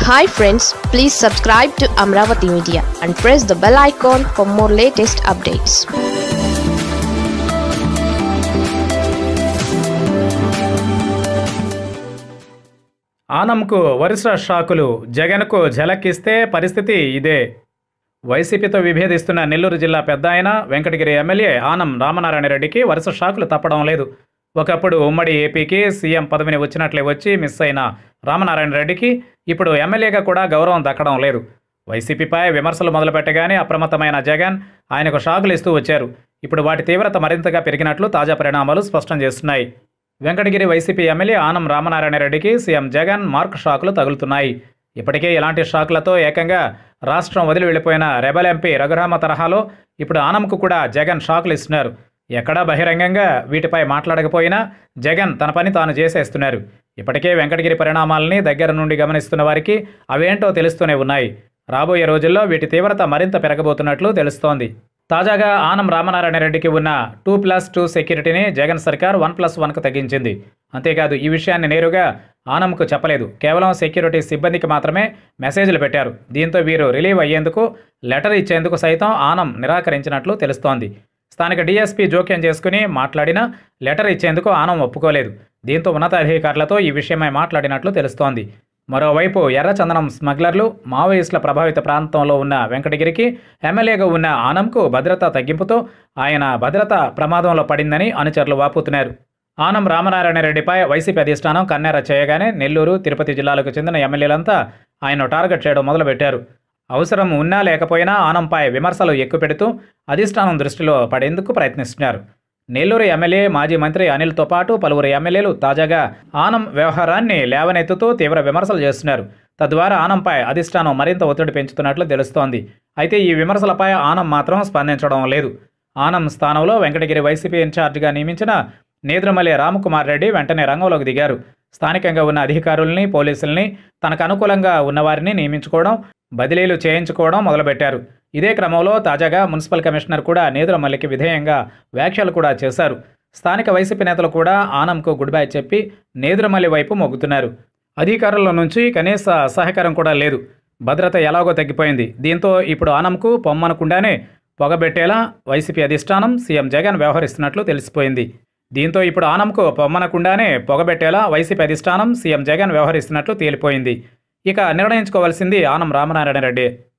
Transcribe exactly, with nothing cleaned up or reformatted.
Hi friends, please subscribe to Amaravathi Media and press the bell icon for more latest updates. ఆనంకు వరుస షాకులు, జగన్కు ఝలకిస్తే పరిస్థితి ఇదే. వైసీపీతో విభేదిస్తున్న నెల్లూరు జిల్లా పెద్దాయన వెంకటగిరి ఎమ్మెల్యే ఆనం రామనారాయణ రెడ్డికి వరుస షాకులు తప్పడం లేదు. ఒకప్పుడు ఉమ్మడి ఏపీకి సీఎం పదవిని వచ్చినట్లే వచ్చి మిస్ అయిన రామనారాయణ రెడ్డికి ఇప్పుడు ఎమ్మెల్యేగా కూడా గౌరవం దక్కడం లేదు. వైసీపీపై విమర్శలు మొదలుపెట్టగానే అప్రమత్తమైన జగన్ ఆయనకు షాకులు ఇస్తూ వచ్చారు. ఇప్పుడు వాటి తీవ్రత మరింతగా పెరిగినట్లు తాజా పరిణామాలు స్పష్టం చేస్తున్నాయి. వెంకటగిరి వైసీపీ ఎమ్మెల్యే ఆనం రామనారాయణ రెడ్డికి సీఎం జగన్ మార్క్ షాకులు తగులుతున్నాయి. ఇప్పటికే ఇలాంటి షాకులతో ఏకంగా రాష్ట్రం వదిలి వెళ్ళిపోయిన రెబల్ ఎంపీ రఘురామ తరహాలో ఇప్పుడు ఆనంకు కూడా జగన్ షాకులు ఇస్తున్నారు. ఎక్కడా బహిరంగంగా వీటిపై మాట్లాడకపోయినా జగన్ తన పని తాను చేసేస్తున్నారు. ఇప్పటికే వెంకటగిరి పరిణామాలని దగ్గర నుండి గమనిస్తున్న వారికి అవేంటో తెలుస్తూనే ఉన్నాయి. రాబోయే రోజుల్లో వీటి తీవ్రత మరింత పెరగబోతున్నట్లు తెలుస్తోంది. తాజాగా ఆనం రామనారాయణ రెడ్డికి ఉన్న టూ ప్లస్ టూ సెక్యూరిటీని జగన్ సర్కార్ వన్ ప్లస్ వన్కు తగ్గించింది. అంతేకాదు ఈ విషయాన్ని నేరుగా ఆనంకు చెప్పలేదు. కేవలం సెక్యూరిటీ సిబ్బందికి మాత్రమే మెసేజ్లు పెట్టారు. దీంతో వీరు రిలీవ్ అయ్యేందుకు లెటర్ ఇచ్చేందుకు సైతం ఆనం నిరాకరించినట్లు తెలుస్తోంది. స్థానిక డీఎస్పీ జోక్యం చేసుకుని మాట్లాడినా లెటర్ ఇచ్చేందుకు ఆనం ఒప్పుకోలేదు. దీంతో ఉన్నతాధికారులతో ఈ విషయమై మాట్లాడినట్లు తెలుస్తోంది. మరోవైపు ఎర్రచందనం స్మగ్లర్లు, మావోయిస్టుల ప్రభావిత ప్రాంతంలో ఉన్న వెంకటగిరికి ఎమ్మెల్యేగా ఉన్న ఆనంకు భద్రతా తగ్గింపుతో ఆయన భద్రత ప్రమాదంలో పడిందని అనుచరులు వాపోతున్నారు. ఆనం రామనారాయణ రెడ్డిపై వైసీపీ అధిష్టానం కన్నెర చేయగానే నెల్లూరు, తిరుపతి జిల్లాలకు చెందిన ఎమ్మెల్యేలంతా ఆయన్ను టార్గెట్ చేయడం మొదలుపెట్టారు. అవసరం ఉన్నా లేకపోయినా ఆనంపై విమర్శలు ఎక్కుపెడుతూ అధిష్టానం దృష్టిలో పడేందుకు ప్రయత్నిస్తున్నారు. నెల్లూరు ఎమ్మెల్యే మాజీ మంత్రి అనిల్తో పాటు పలువురు ఎమ్మెల్యేలు తాజాగా ఆనం వ్యవహారాన్ని లేవనెత్తుతూ తీవ్ర విమర్శలు చేస్తున్నారు. తద్వారా ఆనంపై అధిష్టానం మరింత ఒత్తిడి పెంచుతున్నట్లు తెలుస్తోంది. అయితే ఈ విమర్శలపై ఆనం మాత్రం స్పందించడం లేదు. ఆనం స్థానంలో వెంకటగిరి వైసీపీ ఇన్ఛార్జిగా నియమించిన నేదురుమల్లి రామకుమార్ రెడ్డి వెంటనే రంగంలోకి దిగారు. స్థానికంగా ఉన్న అధికారుల్ని, పోలీసుల్ని, తనకు అనుకూలంగా ఉన్నవారిని నియమించుకోవడం, బదిలీలు చేయించుకోవడం మొదలుపెట్టారు. ఇదే క్రమంలో తాజాగా మున్సిపల్ కమిషనర్ కూడా నేదురుమల్లికి విధేయంగా వ్యాఖ్యలు కూడా చేశారు. స్థానిక వైసీపీ నేతలు కూడా ఆనంకు గుడ్ బై చెప్పి నేదురుమల్లి వైపు మొగ్గుతున్నారు. అధికారుల నుంచి కనీస సహకారం కూడా లేదు. భద్రత ఎలాగో తగ్గిపోయింది. దీంతో ఇప్పుడు ఆనంకు పొమ్మనకుండానే పొగబెట్టేలా వైసీపీ అధిష్టానం సీఎం జగన్ వ్యవహరిస్తున్నట్లు తెలిసిపోయింది. దీంతో ఇప్పుడు ఆనంకు పొమ్మనకుండానే పొగబెట్టేలా వైసీపీ అధిష్టానం సీఎం జగన్ వ్యవహరిస్తున్నట్లు తేలిపోయింది. ఇక నిర్ణయించుకోవాల్సింది ఆనం రామనారాయణ రెడ్డి.